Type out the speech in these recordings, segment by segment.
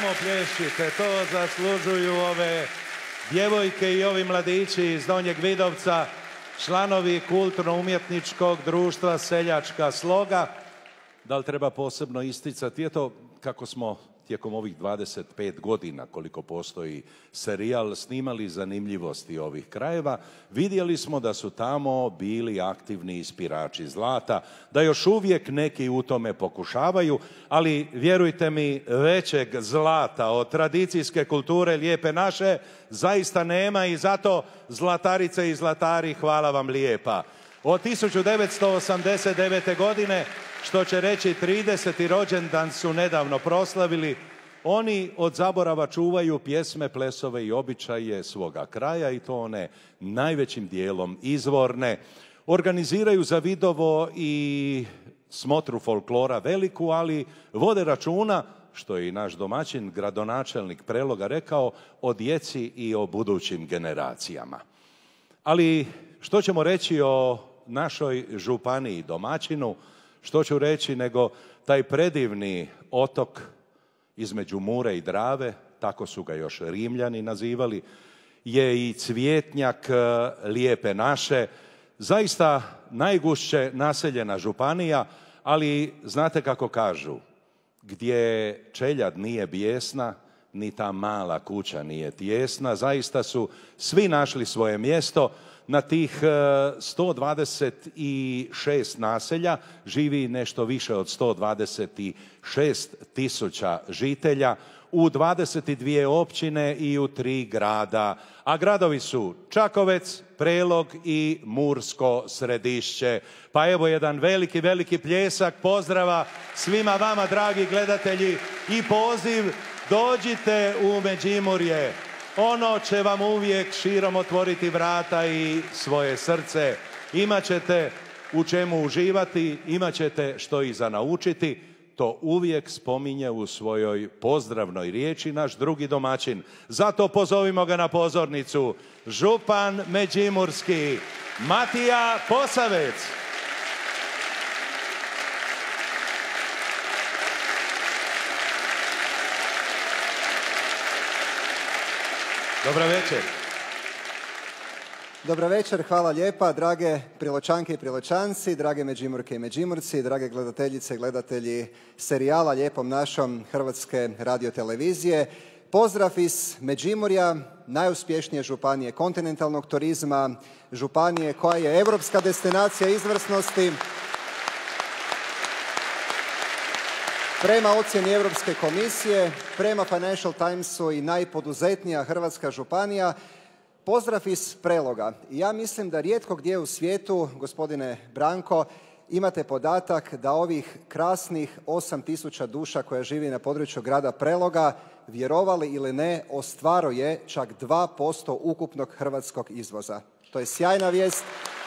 Samo plješćite, to zaslužuju ove djevojke i ovi mladići iz Donjeg Vidovca, članovi kulturno-umjetničkog društva Seljačka sloga. Da li treba posebno isticati? Eto, kako smo tijekom ovih 25 godina koliko postoji serijal snimali zanimljivosti ovih krajeva, vidjeli smo da su tamo bili aktivni ispirači zlata, da još uvijek neki u tome pokušavaju, ali vjerujte mi, većeg zlata od tradicijske kulture Lijepe naše zaista nema i zato zlatarice i zlatari, hvala vam lijepa. Od 1989. godine, što će reći 30. rođendan su nedavno proslavili, oni od zaborava čuvaju pjesme, plesove i običaje svoga kraja i to one najvećim dijelom izvorne. Organiziraju za Vidovo i smotru folklora veliku, ali vode računa, što je i naš domaćin, gradonačelnik Preloga rekao, o djeci i o budućim generacijama. Ali što ćemo reći o našoj županiji domaćinu? Što ću reći nego taj predivni otok između Mure i Drave, tako su ga još Rimljani nazivali, je i cvjetnjak Lijepe naše, zaista najgušće naseljena županija, ali znate kako kažu, gdje čeljad nije bijesna, ni ta mala kuća nije tijesna, zaista su svi našli svoje mjesto. Na tih 126 naselja živi nešto više od 126.000 žitelja u 22 općine i u 3 grada. A gradovi su Čakovec, Prelog i Mursko Središće. Pa evo jedan veliki, veliki pljesak pozdrava svima vama, dragi gledatelji, i poziv dođite u Međimurje. Ono će vam uvijek širom otvoriti vrata i svoje srce. Imaćete u čemu uživati, imaćete što i za naučiti. To uvijek spominje u svojoj pozdravnoj riječi naš drugi domaćin. Zato pozovimo ga na pozornicu. Župan Međimurski, Matija Posavec. Dobro večer. Dobro večer, hvala lijepa, drage Priločanke i Priločanci, drage Međimurke i Međimurci, drage gledateljice i gledatelji serijala Lijepom našom Hrvatske radiotelevizije. Pozdrav iz Međimurja, najuspješnije županije kontinentalnog turizma, županije koja je europska destinacija izvrsnosti. Prema ocjeni Europske komisije, prema Financial Timesu i najpoduzetnija hrvatska županija. Pozdrav iz Preloga. Ja mislim da rijetko gdje u svijetu, gospodine Branko, imate podatak da ovih krasnih 8.000 duša koja živi na području grada Preloga, vjerovali ili ne, ostvaruje čak 2% ukupnog hrvatskog izvoza. To je sjajna vijest.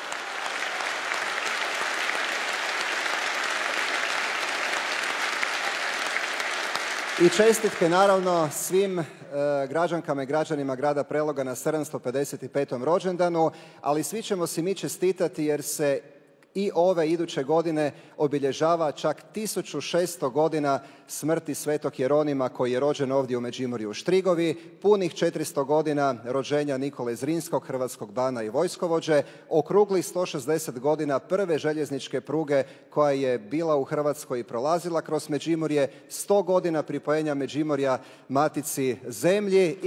I čestitke naravno svim građankama i građanima grada Preloga na 755. rođendanu, ali svi ćemo si mi čestitati jer se i ove iduće godine obilježava čak 1600 godina smrti svetog Jeronima koji je rođen ovdje u Međimurju u Štrigovi, punih 400 godina rođenja Nikole Zrinskog, hrvatskog bana i vojskovođe, okruglih 160 godina prve željezničke pruge koja je bila u Hrvatskoj i prolazila kroz Međimurje, 100 godina pripojenja Međimurja matici zemlji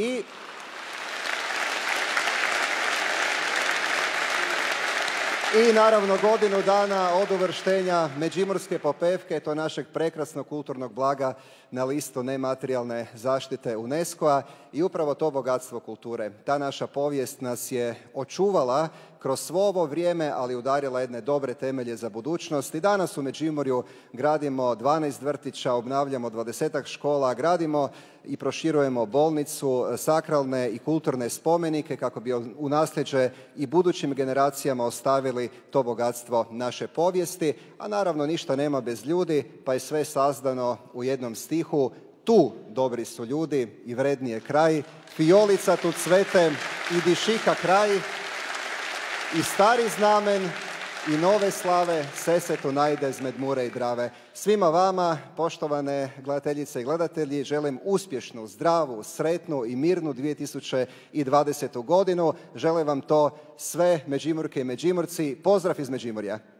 i naravno godinu dana od uvrštenja Međimurske Popevke, to našeg prekrasnog kulturnog blaga na listu nematerijalne zaštite UNESCO-a i upravo to bogatstvo kulture. Ta naša povijest nas je očuvala kroz svo ovo vrijeme, ali udarila jedne dobre temelje za budućnost. I danas u Međimurju gradimo 12 vrtića, obnavljamo 20-ak škola, gradimo i proširujemo bolnicu, sakralne i kulturne spomenike kako bi u nasljeđe i budućim generacijama ostavili to bogatstvo naše povijesti. A naravno ništa nema bez ljudi, pa je sve sazdano u jednom stihu. Tu dobri su ljudi i vrednije kraj, fiolica tu cvete i dišika kraj, i stari znamen i nove slave Sesetu najde zmed Mure i Drave. Svima vama, poštovane gledateljice i gledatelji, želim uspješnu, zdravu, sretnu i mirnu 2020. godinu. Želim vam to sve Međimurke i Međimurci. Pozdrav iz Međimurja.